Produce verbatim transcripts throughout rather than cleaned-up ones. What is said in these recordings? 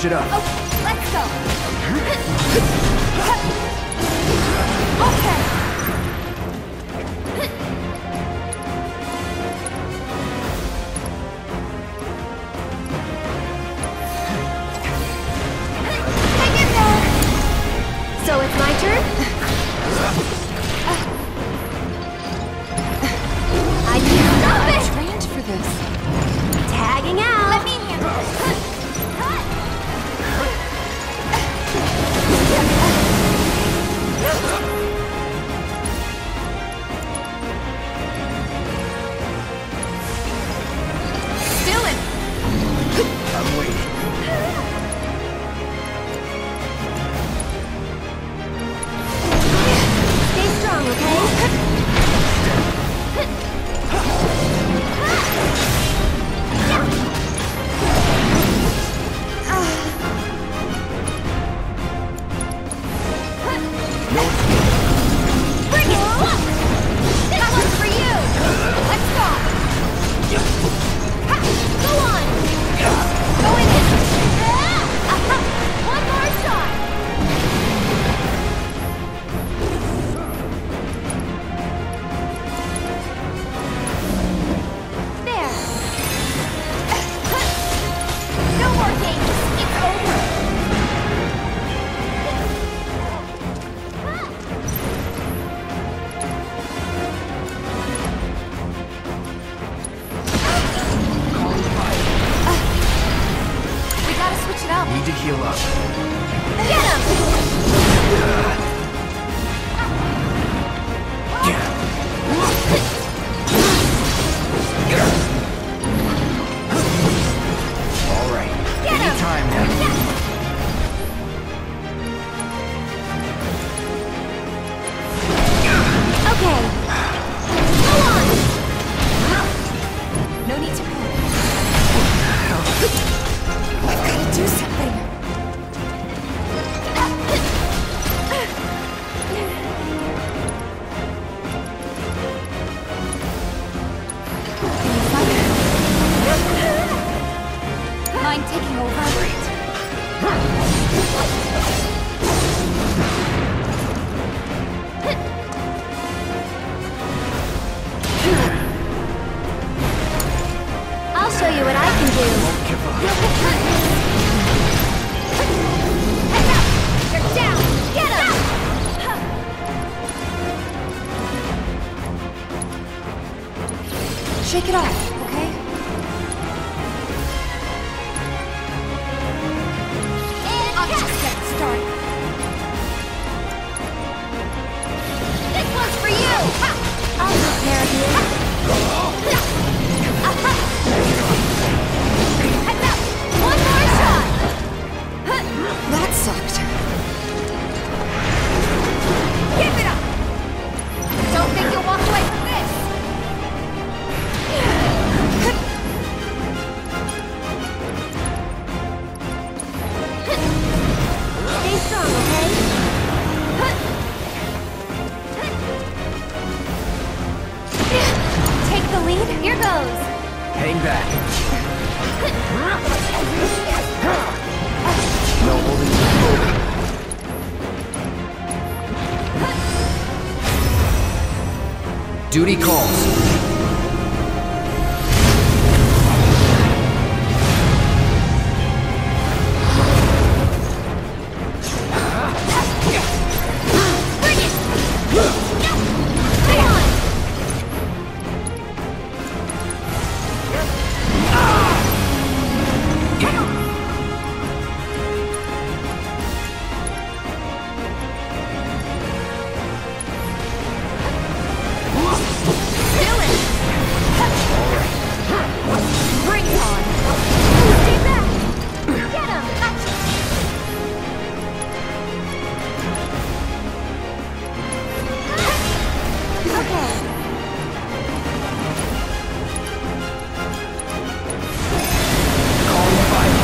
Finish it up. Okay, let's go. Okay. Hang in there. So it's my turn? I can't stop it. I'm trained for this. Tagging out. Let me handle this. Still in. I'm waiting. Stay strong, okay? Bring it! That one's for you! Let's go! Ha! Go on! Go in it! Aha! One more shot! There! No more games! It's over! We gotta switch it up. Need to heal up. Get him! All right. Get him! Time now. Okay. Go on! No need to panic. I've gotta do something. Mind taking over? I'll show you what I can do. Won't give up. Heads up! You're down! Get him! Shake it off, okay? I'll just get started. This one's for you! Ha! I'll take care of you. Aha! Heads up! One more shot! That sucked. Give it up! Don't think you'll walk away from this! Stay strong, okay? Take the lead? Here goes! Hang back. No holding back. Duty calls. Bring it! Come on! Still in. Bring it on. Stay back! Get him! Gotcha! Okay. Calling fire.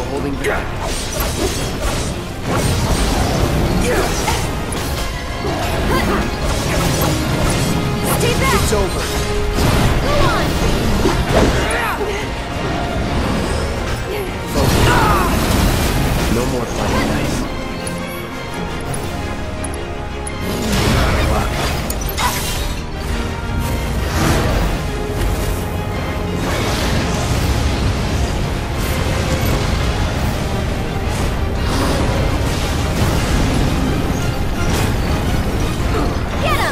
holding back. Stay back! It's over. Go on! Focus. No more playing nice. Good luck. Get him!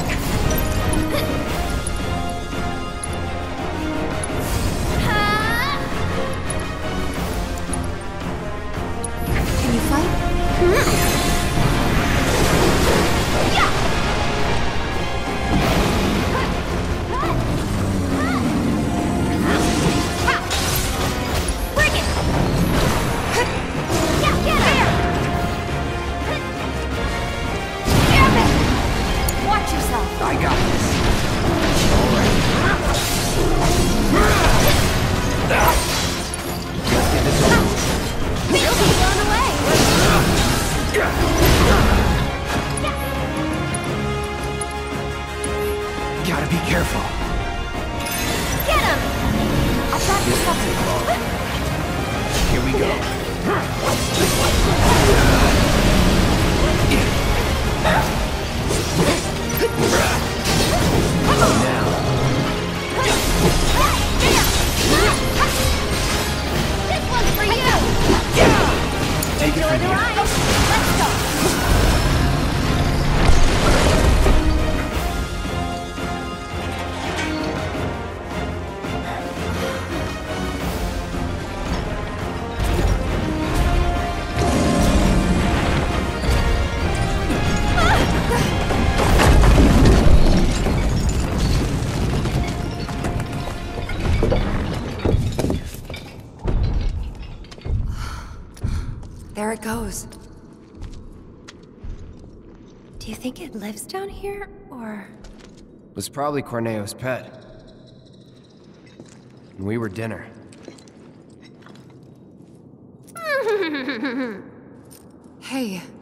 Ha! Can you fight? Yeah! Bring it! Yeah, get there! Damn it! Watch yourself! I got this. All right. Let's get this over. You'll be blown away! Gotta be careful. Get him! I've got This this will take long. Here we go. Now, This one's for you! take it Enjoy from the here. ride! Let's go! There it goes. Do you think it lives down here, or...? Was probably Corneo's pet. And we were dinner. Hey,